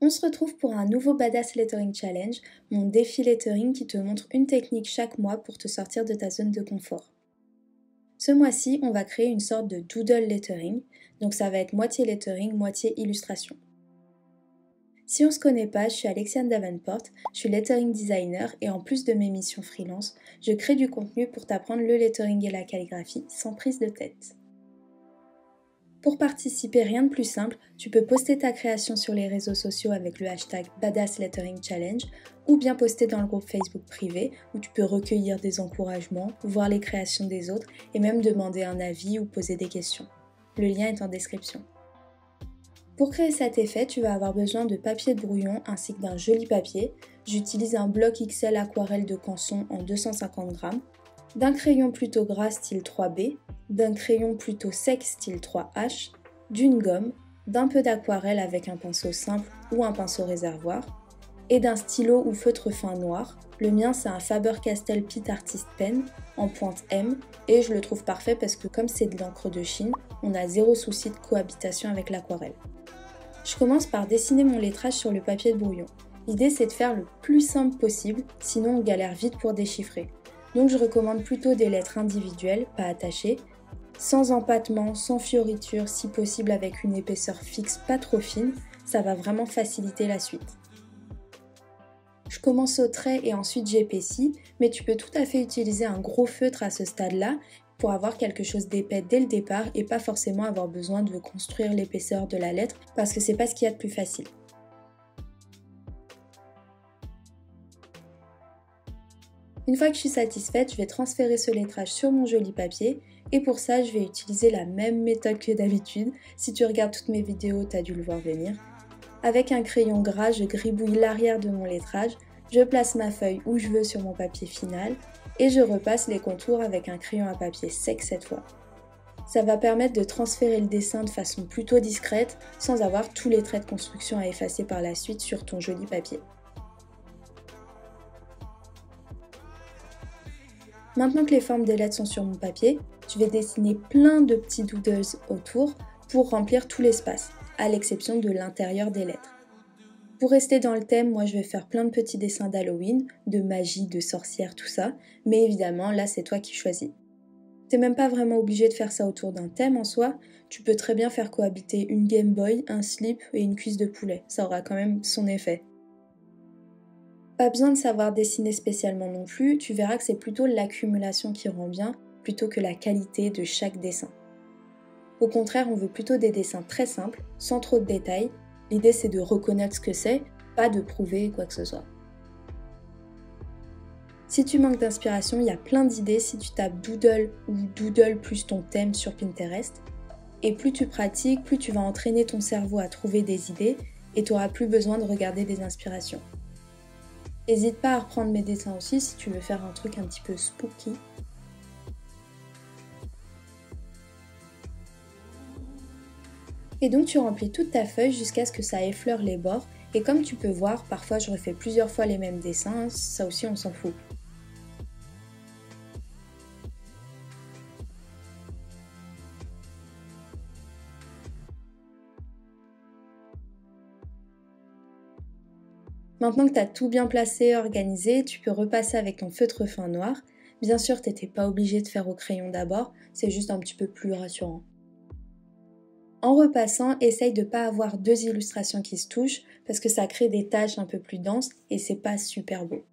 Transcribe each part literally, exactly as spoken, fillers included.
On se retrouve pour un nouveau Badass Lettering Challenge, mon défi lettering qui te montre une technique chaque mois pour te sortir de ta zone de confort. Ce mois-ci, on va créer une sorte de doodle lettering, donc ça va être moitié lettering, moitié illustration. Si on ne se connaît pas, je suis Alexiane Davenport, je suis lettering designer et en plus de mes missions freelance, je crée du contenu pour t'apprendre le lettering et la calligraphie sans prise de tête. Pour participer, rien de plus simple, tu peux poster ta création sur les réseaux sociaux avec le hashtag Badass Lettering Challenge ou bien poster dans le groupe Facebook privé où tu peux recueillir des encouragements, voir les créations des autres et même demander un avis ou poser des questions. Le lien est en description. Pour créer cet effet, tu vas avoir besoin de papier de brouillon ainsi que d'un joli papier. J'utilise un bloc X L aquarelle de Canson en deux cent cinquante grammes, d'un crayon plutôt gras style trois B, d'un crayon plutôt sec style trois H, d'une gomme, d'un peu d'aquarelle avec un pinceau simple ou un pinceau réservoir, et d'un stylo ou feutre fin noir. Le mien c'est un Faber-Castell Pitt Artist Pen en pointe M et je le trouve parfait parce que comme c'est de l'encre de Chine, on a zéro souci de cohabitation avec l'aquarelle. Je commence par dessiner mon lettrage sur le papier de brouillon. L'idée c'est de faire le plus simple possible, sinon on galère vite pour déchiffrer. Donc je recommande plutôt des lettres individuelles, pas attachées, sans empattement, sans fioriture, si possible avec une épaisseur fixe pas trop fine, ça va vraiment faciliter la suite. Je commence au trait et ensuite j'épaissis, mais tu peux tout à fait utiliser un gros feutre à ce stade-là pour avoir quelque chose d'épais dès le départ et pas forcément avoir besoin de construire l'épaisseur de la lettre parce que c'est pas ce qu'il y a de plus facile. Une fois que je suis satisfaite, je vais transférer ce lettrage sur mon joli papier et pour ça, je vais utiliser la même méthode que d'habitude. Si tu regardes toutes mes vidéos, tu as dû le voir venir. Avec un crayon gras, je gribouille l'arrière de mon lettrage, je place ma feuille où je veux sur mon papier final et je repasse les contours avec un crayon à papier sec cette fois. Ça va permettre de transférer le dessin de façon plutôt discrète sans avoir tous les traits de construction à effacer par la suite sur ton joli papier. Maintenant que les formes des lettres sont sur mon papier, je vais dessiner plein de petits doodles autour pour remplir tout l'espace, à l'exception de l'intérieur des lettres. Pour rester dans le thème, moi je vais faire plein de petits dessins d'Halloween, de magie, de sorcière, tout ça, mais évidemment là c'est toi qui choisis. T'es même pas vraiment obligé de faire ça autour d'un thème en soi, tu peux très bien faire cohabiter une Game Boy, un slip et une cuisse de poulet, ça aura quand même son effet. Pas besoin de savoir dessiner spécialement non plus, tu verras que c'est plutôt l'accumulation qui rend bien, plutôt que la qualité de chaque dessin. Au contraire, on veut plutôt des dessins très simples, sans trop de détails. L'idée c'est de reconnaître ce que c'est, pas de prouver quoi que ce soit. Si tu manques d'inspiration, il y a plein d'idées si tu tapes Doodle ou Doodle plus ton thème sur Pinterest. Et plus tu pratiques, plus tu vas entraîner ton cerveau à trouver des idées et tu n'auras plus besoin de regarder des inspirations. N'hésite pas à reprendre mes dessins aussi si tu veux faire un truc un petit peu spooky. Et donc tu remplis toute ta feuille jusqu'à ce que ça effleure les bords. Et comme tu peux voir, parfois je refais plusieurs fois les mêmes dessins, ça aussi on s'en fout. Maintenant que tu as tout bien placé et organisé, tu peux repasser avec ton feutre fin noir. Bien sûr, tu n'étais pas obligé de faire au crayon d'abord, c'est juste un petit peu plus rassurant. En repassant, essaye de ne pas avoir deux illustrations qui se touchent parce que ça crée des taches un peu plus denses et c'est pas super beau.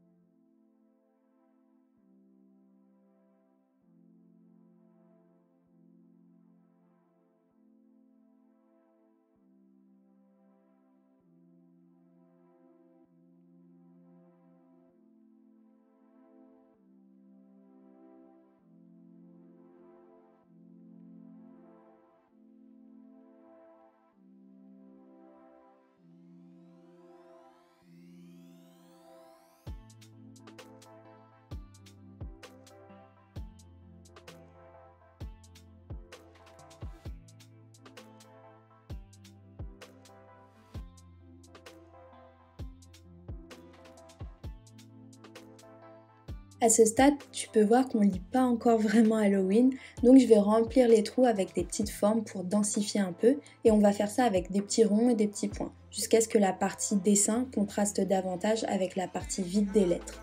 À ce stade, tu peux voir qu'on lit pas encore vraiment Halloween, donc je vais remplir les trous avec des petites formes pour densifier un peu, et on va faire ça avec des petits ronds et des petits points, jusqu'à ce que la partie dessin contraste davantage avec la partie vide des lettres.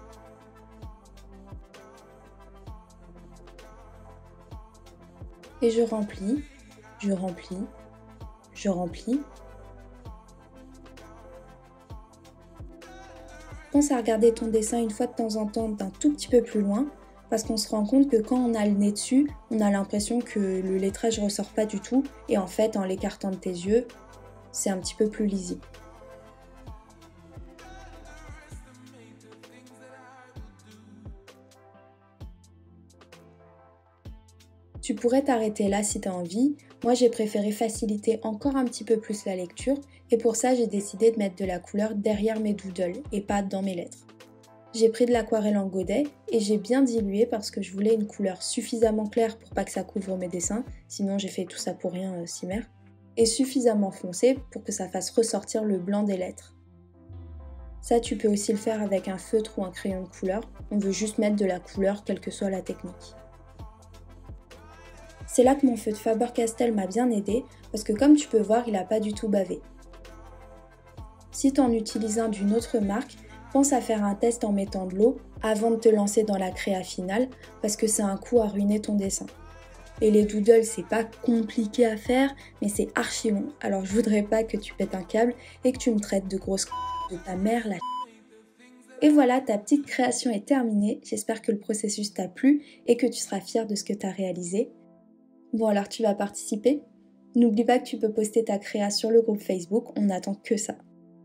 Et je remplis, je remplis, je remplis. Pense à regarder ton dessin une fois de temps en temps d'un tout petit peu plus loin, parce qu'on se rend compte que quand on a le nez dessus, on a l'impression que le lettrage ressort pas du tout, et en fait, en l'écartant de tes yeux, c'est un petit peu plus lisible. Tu pourrais t'arrêter là si tu as envie. Moi, j'ai préféré faciliter encore un petit peu plus la lecture et pour ça, j'ai décidé de mettre de la couleur derrière mes doodles et pas dans mes lettres. J'ai pris de l'aquarelle en godet et j'ai bien dilué parce que je voulais une couleur suffisamment claire pour pas que ça couvre mes dessins, sinon j'ai fait tout ça pour rien, euh, Cimer, et suffisamment foncé pour que ça fasse ressortir le blanc des lettres. Ça, tu peux aussi le faire avec un feutre ou un crayon de couleur, on veut juste mettre de la couleur quelle que soit la technique. C'est là que mon feu de Faber-Castell m'a bien aidé, parce que comme tu peux voir, il n'a pas du tout bavé. Si tu en utilises un d'une autre marque, pense à faire un test en mettant de l'eau avant de te lancer dans la créa finale, parce que c'est un coup à ruiner ton dessin. Et les doodles, c'est pas compliqué à faire, mais c'est archi long, alors je voudrais pas que tu pètes un câble et que tu me traites de grosse c*** de ta mère la. Et voilà, ta petite création est terminée, j'espère que le processus t'a plu et que tu seras fier de ce que tu as réalisé. Bon alors tu vas participer? N'oublie pas que tu peux poster ta créa sur le groupe Facebook, on n'attend que ça.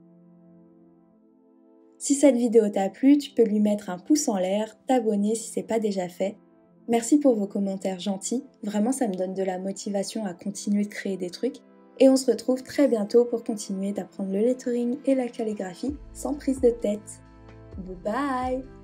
Si cette vidéo t'a plu, tu peux lui mettre un pouce en l'air, t'abonner si c'est pas déjà fait. Merci pour vos commentaires gentils, vraiment ça me donne de la motivation à continuer de créer des trucs. Et on se retrouve très bientôt pour continuer d'apprendre le lettering et la calligraphie sans prise de tête. Bye bye!